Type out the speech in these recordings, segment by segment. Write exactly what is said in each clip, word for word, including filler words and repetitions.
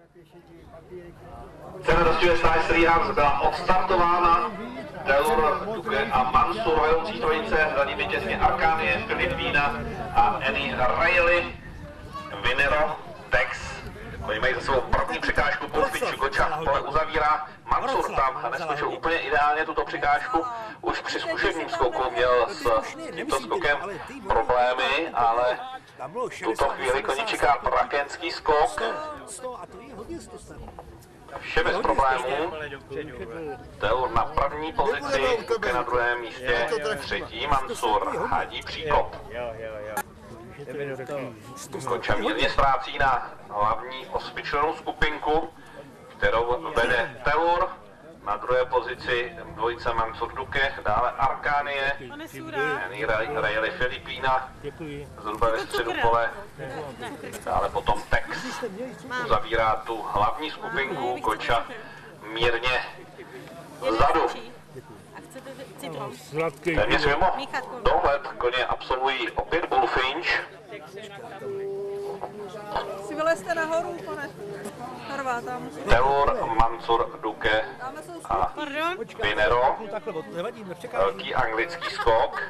Cena dostihuje stáje Srihars byla odstartována. Taylor, Duque a Mansur, vedoucí trojice, za nimi těsně Arkánie, Filipína a Annie Reilly. Vinero, Tex. Oni mají za sebou první překážku, Pulfič, Goča pole uzavírá. Mansur tam neskočil úplně ideálně tuto překážku. Už při zkušebním skoku měl s tímto skokem problémy, ale v tuto chvíli koně čeká prakenský skok. Vše bez problémů. Taylor na první pozici, Duque na druhém místě, třetí Mansur, hadí příkop. Goča mírně ztrácí na hlavní osmičlennou skupinku, kterou vede Taylor. Na druhé pozici dvojice Mansur Duque, dále Arkánie, Annie Reilly Filipína, zhruba ve středu pole, dále potom Tex. Uzavírá tu hlavní skupinku, Goča mírně vzadu. Téměř mimo dohled koně absolvují opět Bullfinch. Si vylezte nahoru, pane Horváta. Taylor, Mansur, Duque a Vinero. Velký anglický skok.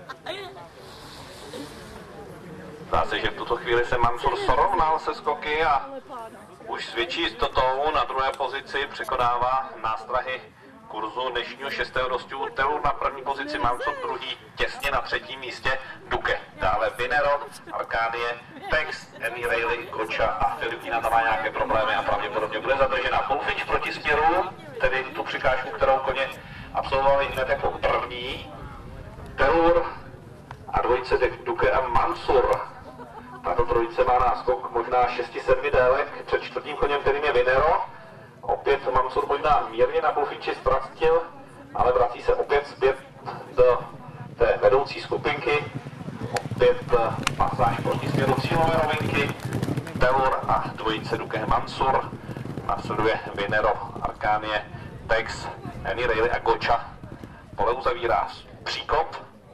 Zdá se, že v tuto chvíli se Mansur srovnal se skoky a už s větší jistotou na druhé pozici překonává nástrahy kurzu dnešního šestého dostihu. Taylor na první pozici, Mansur druhý, těsně na třetím místě Duque. Dále Vinero, Arkánie, Tex, Annie Reilly, Goča a Filipína tam má nějaké problémy a pravděpodobně bude zadržena. Pulfič proti směru, tedy tu překážku, kterou koně absolvovali hned jako první. Taylor a dvojice Duque a Mansur. Tato trojice má náskok možná šesti sedmi délek před čtvrtým koněm, kterým je Vinero. Opět Mansur možná mírně na Pulfiči ztratil, ale vrací se opět zpět do té vedoucí skupinky. Opět pasáž proti směru cílové rovinky. Taylor a dvojice Duque Mansur. Následuje Vinero, Arkánie, Tex, Annie Reilly a Goča. Pole uzavírá příkop.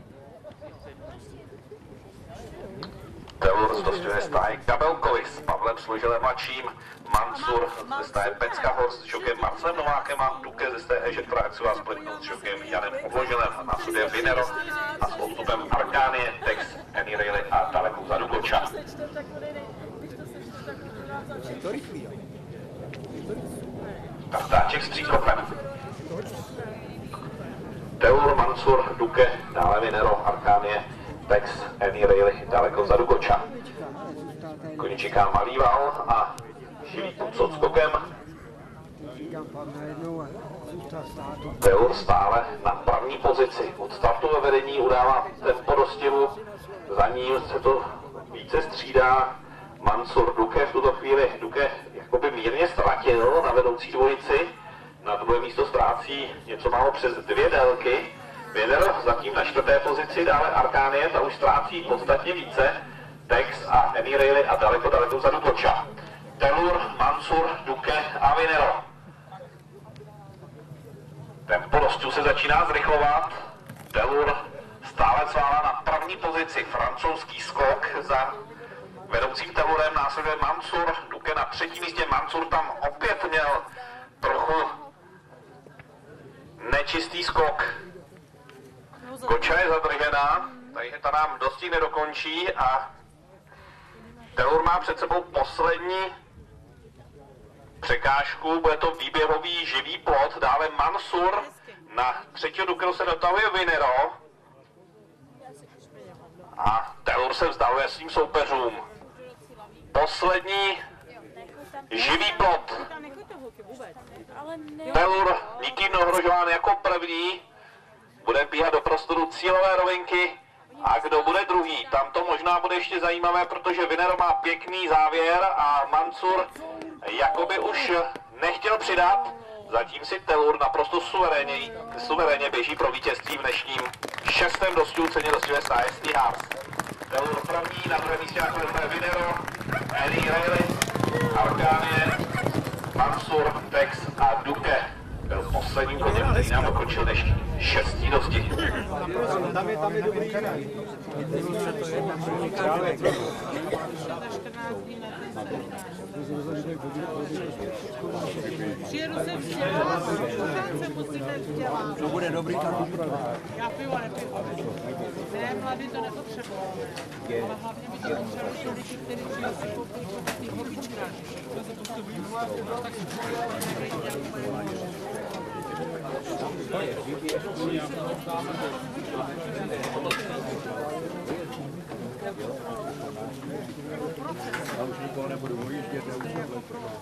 Taylor dostihuje stáje Kabelkovi s Pavlem Složilem mladším. Mansur ze stáje Pecka Horst s žokem Marcelem Novákem a Duque ze stáje Ežet Praxová spletnout s žokem Janem Odložilem. Následuje Vinero a s odstupem Arkánie, Tex, Annie Reilly a daleko vzadu Goča. Kartáček s příkopem. Taylor, Mansur, Duque, dále Vinero, Arkánie, Tex, Annie Reilly, daleko vzadu Goča. Koně čeká malý val a živý punc odskokem. Taylor stále na první pozici. Od startu ve vedení udává tempo dostihu, za ním se to více střídá Mansur. Duque v tuto chvíli Duque jakoby mírně ztratil na vedoucí dvojici. Na druhé místo ztrácí něco málo přes dvě délky. Vinero zatím na čtvrté pozici, dále Arkánie, ta už ztrácí podstatně více. Tex a Annie Reilly a daleko, daleko vzadu Goča. Taylor, Mansur, Duque a Vinero. Tempo dostihu se začíná zrychlovat. Taylor stále cválá na první pozici, francouzský skok za vedoucím Taylorem, následuje Mansur, Duque na třetím místě. Mansur tam opět měl trochu nečistý skok. Goča je zadržená, takže ta nám dosti nedokončí a Taylor má před sebou poslední překážku, bude to výběhový živý plot, dále Mansur, na třetího Duqueho se dotahuje Vinero a Taylor se vzdaluje svým soupeřům. Poslední živý plot. Taylor nikým neohrožován jako první, bude bíhat do prostoru cílové rovinky. A kdo bude druhý? Tam to možná bude ještě zajímavé, protože Vinero má pěkný závěr a Mansur jakoby už nechtěl přidat. Zatím si Taylor naprosto suverénně, suverénně běží pro vítězství v dnešním šestém dostihu, ceně dostihuje stáje Srihars. Taylor první, na druhém místě nakonec Vinero, Annie Reilly, Arkánie, Mansur, Tex a Duque. Byl posledním koněm, který nám dokončil dnešní šestý dostih. Tam je, tam je dobrý jinak. Přijedu sem vzdělat, pořád se musíme vzdělat. To bude dobrý kartu. Já pivo nepiju. Ne, mladý to nepotřebujeme. Ale hlavně by to potřebovali lidi, kteří přijdou si koupit ty hobička. Já už nikoho nebudu ujíždět, já už nebudu.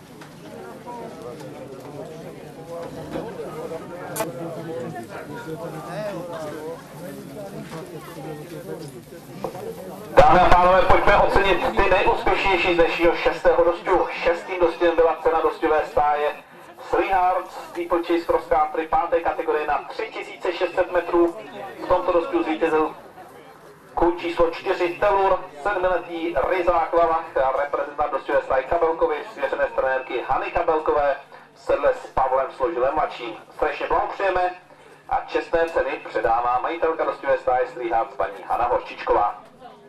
Dámy a pánové, pojďme ocenit ty nejúspěšnější z dnešního šestého dostu. Šestým dostem byla cena dostové stáje Slihards Steeplechase Cross Country páté kategorie na tři tisíce šest set metrů. V tomto dostu zvítězil kůň číslo čtyři Telur, sedmiletý Ryzák Lavach, reprezentant dostové stáje Kabelkovi, svěřené z trenérky Hany Kabelkové, sedle s Pavlem Složilem mladším. Strašně blahopřejeme a čestné ceny předává majitelka dostové stáje Slihards paní Hana Horčičková.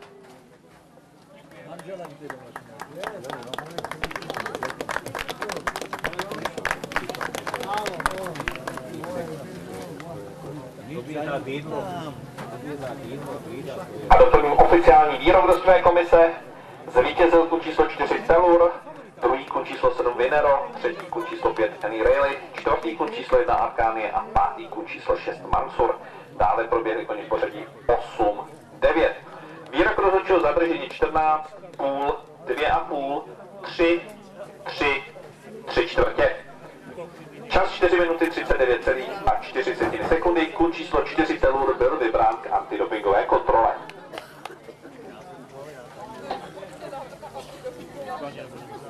A doplním oficiální výrok dostové komise. Zvítězil kůň číslo čtyři Telur, druhý kůň číslo sedm Vinero, třetí kůň číslo pět Annie Rayleigh, čtvrtý kůň číslo jedna Arkánie a pátý kůň číslo šest Mansur. Dále proběhly koně v pořadí osm devět. Výrok rozhodčího zadržení čtrnáct, půl, dvě a půl, tři, tři, tři čtvrtě. Čas čtyři minuty třicet devět celá čtyři sekundy. Kůň číslo čtyři Telur byl vybrán k antidopingové kontrole.